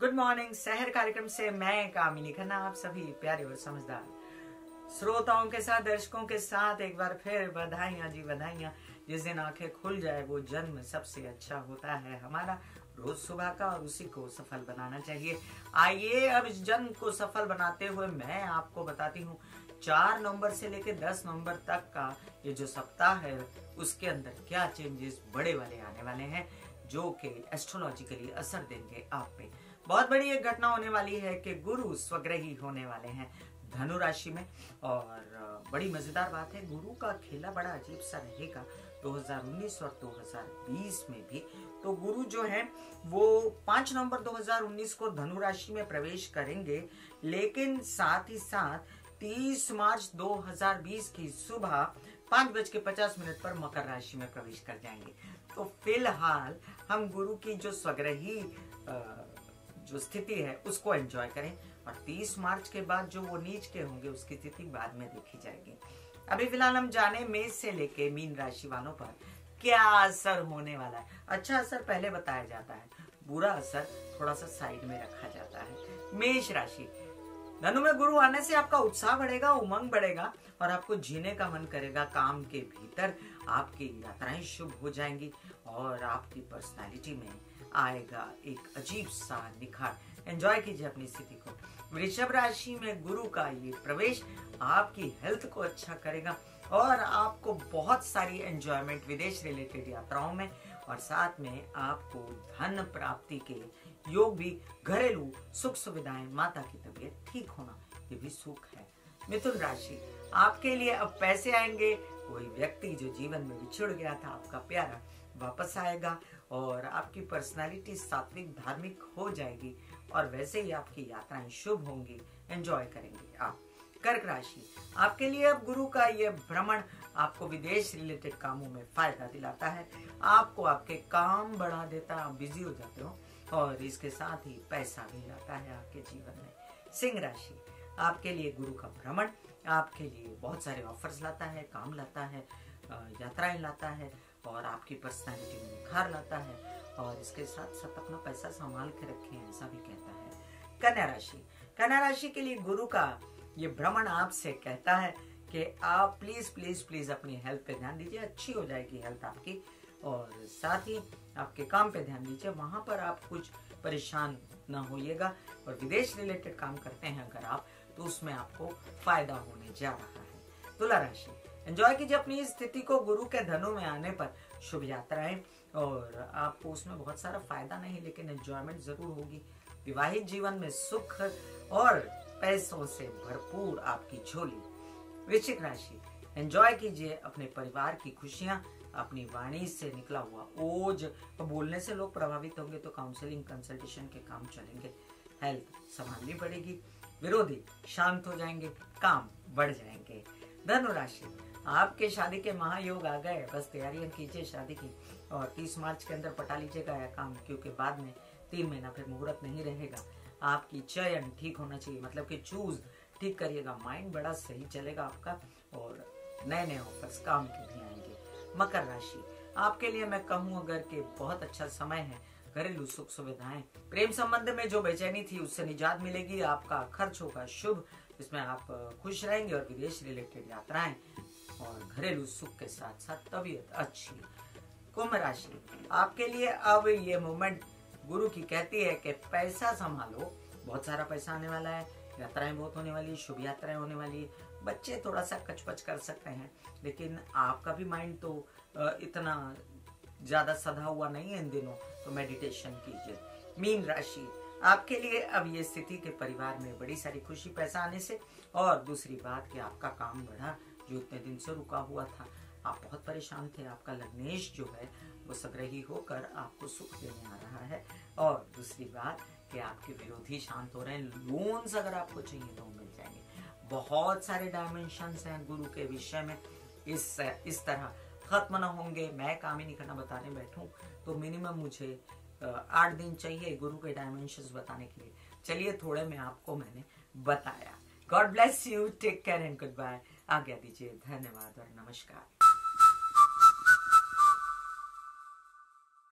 Good morning सहर कार्यक्रम से मैं कामिनी खन्ना आप सभी प्यारे और समझदार श्रोताओं के साथ, दर्शकों के साथ एक बार फिर बधाइयां जी बधाइयां। जिस दिन आंखें खुल जाए वो जन्म सबसे अच्छा होता है हमारा, रोज सुबह का, और उसी को सफल बनाना चाहिए। आइए अब इस जन्म को सफल बनाते हुए मैं आपको बताती हूँ 4 नवंबर से लेकर 10 नवंबर तक का ये जो सप्ताह है उसके अंदर क्या चेंजेस बड़े वाले आने वाले हैं जो कि एस्ट्रोलॉजिकली असर देंगे आप पे। बहुत बड़ी एक घटना होने वाली है कि गुरु स्वग्रही होने वाले हैं धनु राशि में, और बड़ी मजेदार बात है गुरु का खेला बड़ा अजीब सा रहेगा 2019 और 2020 में भी। तो गुरु जो है वो 5 नवंबर 2019 को धनु राशि में प्रवेश करेंगे, लेकिन साथ ही साथ 30 मार्च 2020 की सुबह 5:50 पर मकर राशि में प्रवेश कर जाएंगे। तो फिलहाल हम गुरु की जो स्वग्रही जो स्थिति है उसको एंजॉय करें, और 30 मार्च के बाद जो वो नीच के होंगे उसकी स्थिति बाद में देखी जाएगी। अभी फिलहाल हम जाने मेष से लेके मीन राशि वालों पर क्या असर होने वाला है। अच्छा असर पहले बताया जाता है, बुरा असर थोड़ा सा साइड में रखा जाता है। मेष राशि, धनु में गुरु आने से आपका उत्साह बढ़ेगा, उमंग बढ़ेगा और आपको जीने का मन करेगा। काम के भीतर आपकी यात्राएं शुभ हो जाएंगी और आपकी पर्सनालिटी में आएगा एक अजीब सा निखार। एंजॉय कीजिए अपनी स्थिति को। वृषभ राशि में गुरु का ये प्रवेश आपकी हेल्थ को अच्छा करेगा और आपको बहुत सारी एंजॉयमेंट विदेश रिलेटेड यात्राओं में, और साथ में आपको धन प्राप्ति के योग भी, घरेलू सुख सुविधाएं, माता की तबीयत ठीक होना, ये भी सुख है। मिथुन राशि, आपके लिए अब पैसे आएंगे। कोई व्यक्ति जो जीवन में बिछुड़ गया था आपका प्यारा वापस आएगा और आपकी पर्सनालिटी सात्विक धार्मिक हो जाएगी, और वैसे ही आपकी यात्राएं शुभ होंगी, एंजॉय करेंगे आप। कर्क राशि, आपके लिए अब गुरु का ये भ्रमण आपको विदेश रिलेटेड कामों में फायदा दिलाता है, आपको आपके काम बढ़ा देता है, आप बिजी हो जाते हो, और इसके साथ ही पैसा भी आता है आपके जीवन में। सिंह राशि, आपके लिए गुरु का भ्रमण आपके लिए बहुत सारे ऑफर्स लाता है, काम लाता है, यात्राएं लाता है और आपकी पर्सनालिटी में निखार लाता है, और इसके साथ साथ अपना पैसा संभाल के रखें ऐसा भी कहता है। कन्या राशि, कन्या राशि के लिए गुरु का ये भ्रमण आपसे कहता है कि आप प्लीज प्लीज प्लीज अपनी हेल्थ पे ध्यान दीजिए, अच्छी हो जाएगी हेल्थ आपकी, और साथ ही आपके काम पे ध्यान दीजिए, वहां पर आप कुछ परेशान ना होइएगा। और विदेश रिलेटेड काम करते हैं अगर आप, तो उसमें आपको फायदा होने जा रहा है। तुला राशि, एंजॉय कीजिए अपनी स्थिति को। गुरु के धनु में आने पर शुभ यात्राएं, और आपको उसमें बहुत सारा फायदा नहीं लेकिन एंजॉयमेंट जरूर होगी। विवाहित जीवन में सुख और पैसों से भरपूर आपकी झोली। वृश्चिक राशि, एंजॉय कीजिए अपने परिवार की खुशियां। अपनी वाणी से निकला हुआ ओज बोलने से लोग प्रभावित होंगे, तो काउंसलिंग कंसल्टेशन के काम चलेंगे। हेल्थ संभालनी पड़ेगी। विरोधी शांत हो जाएंगे, काम बढ़ जाएंगे। धनु राशि, आपके शादी के महायोग आ गए, बस तैयारियां कीजिए शादी की, और 30 मार्च के अंदर पटा लीजिएगा यह काम, क्योंकि बाद में 3 महीना फिर मुहूर्त नहीं रहेगा। आपकी चयन ठीक होना चाहिए, मतलब कि चूज ठीक करिएगा। माइंड बड़ा सही चलेगा आपका, और नए नए ऑफर्स काम के भी आएंगे। मकर राशि, आपके लिए मैं कहूँ अगर कि बहुत अच्छा समय है। घरेलू सुख सुविधाएं, प्रेम संबंध में जो बेचैनी थी उससे निजात मिलेगी। आपका खर्च होगा शुभ, इसमें आप खुश रहेंगे, और विदेश रिलेटेड यात्राएं और घरेलू सुख के साथ साथ तबीयत अच्छी। कुंभ राशि, आपके लिए अब ये मोमेंट गुरु की कहती है कि पैसा संभालो, बहुत सारा पैसा आने वाला है, यात्राएं बहुत होने वाली, शुभ यात्राएं होने वाली। बच्चे थोड़ा सा कचपच कर सकते हैं, लेकिन आपका भी माइंड तो इतना ज्यादा सधा हुआ नहीं है इन दिनों, तो मेडिटेशन कीजिए। मीन राशि, आपके लिए अब ये स्थिति के परिवार में बड़ी सारी खुशी, पैसा आने से, और दूसरी बात कि आपका काम बढ़ा जो इतने दिन से रुका हुआ था। आप बहुत परेशान थे, आपका लग्नेश जो है वो सग्रही होकर आपको सुख देने आ रहा है, और दूसरी बात कि आपके विरोधी शांत हो रहे हैं। लोन्स अगर आपको चाहिए तो मिल जाएंगे। बहुत सारे डायमेंशंस हैं गुरु के विषय में, इस तरह खत्म न होंगे। मैं कामिनी खाना बताने बैठूं तो मिनिमम मुझे 8 दिन चाहिए गुरु के डायमेंशंस बताने के लिए। चलिए थोड़े में आपको मैंने बताया। God bless you, take care and goodbye. आज्ञा दीजिए, धन्यवाद और नमस्कार।